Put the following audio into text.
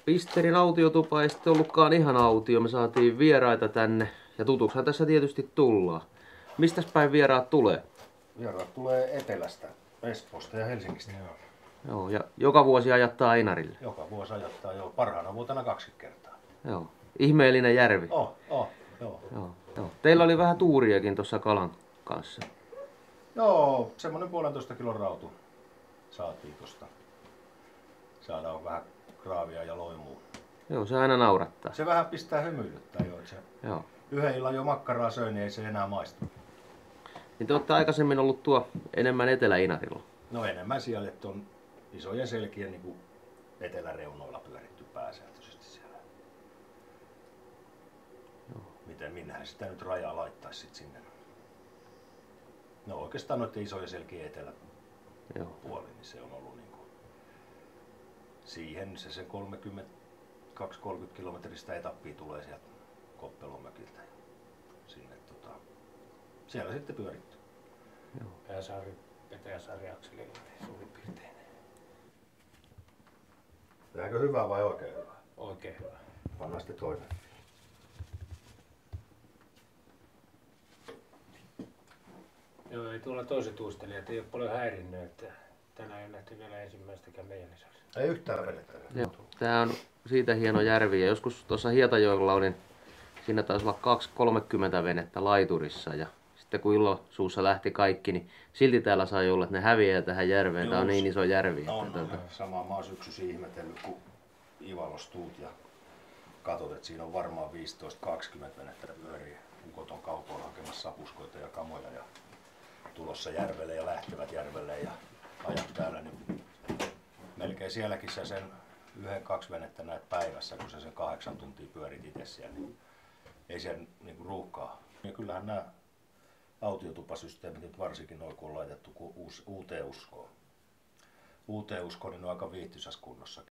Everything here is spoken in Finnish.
Pisterin autiotupa ei sitten ollutkaan ihan autio. Me saatiin vieraita tänne. Ja tutuksihan tässä tietysti tullaan. Mistäs päin vieraat tulee? Vieraat tulee etelästä, Espoosta ja Helsingistä. Joo, ja joka vuosi ajattaa Ainarille. Joka vuosi ajattaa jo parhaana vuotena 2 kertaa. Joo. Ihmeellinen järvi. Joo. Joo. Teillä oli vähän tuuriakin tuossa kalan kanssa. Joo, semmonen 1,5 kilon rautu saatiin tosta. Saadaan vähän kraavia ja loimua. Joo, se aina naurattaa. Se vähän pistää hymyilyttää jo, että se Joo. yhden illan jo makkaraa söi, niin ei se enää maistu. Niin te olette aikaisemmin ollut tuo enemmän Etelä-Inarilla. No enemmän siellä, että on isojen selkien niin kuin eteläreunoilla pyöritty pääsääntöisesti siellä. Joo. Minnehän sitä nyt rajaa laittaisi sit sinne? No oikeastaan noiden isojen selkien eteläpuoli, niin se on ollut niin kuin siihen se 32-30 kilometristä etappia tulee sieltä Koppelomäkiltä ja sinne siellä sitten pyöritty. Pääsaari, Petäjäsaari akselilla suurin piirtein. Tehdäänkö hyvää vai oikein hyvää? Oikein hyvä. Pannaan sitten toinen. Joo, ei tuolla toiset uistelijat ei ole paljon häirinnyt, että tänään ei nähty vielä ensimmäistäkään meidän lisäksi. Ei yhtään vedettä. Joo. Tää on siitä hieno järvi. Ja joskus tuossa Hietajoella niin siinä taisi olla 2-30 venettä laiturissa. Ja sitten kun illosuussa lähti kaikki, niin silti täällä sai olla, että ne häviää tähän järveen. Tää on niin iso järvi. Samaa mä oon syksysi ihmetellyt, kun Ivalos tuut ja katot, että siinä on varmaan 15-20 venettä pyöriä. Ukot on kaupoilla hakemassa sapuskoita ja kamoja ja tulossa järvelle ja lähtevät järvelle ja ajat täällä, niin melkein sielläkin sä sen 1-2 venettä näet päivässä, kun sä sen 8 tuntia pyörit itse siellä, niin ei siellä niinku ruuhkaa. Ja kyllähän nämä autiotupasysteemit nyt varsinkin noin, kun on laitettu uuteen uskoon. Uuteen uskoon, niin ne on aika viihtyisässä kunnossa.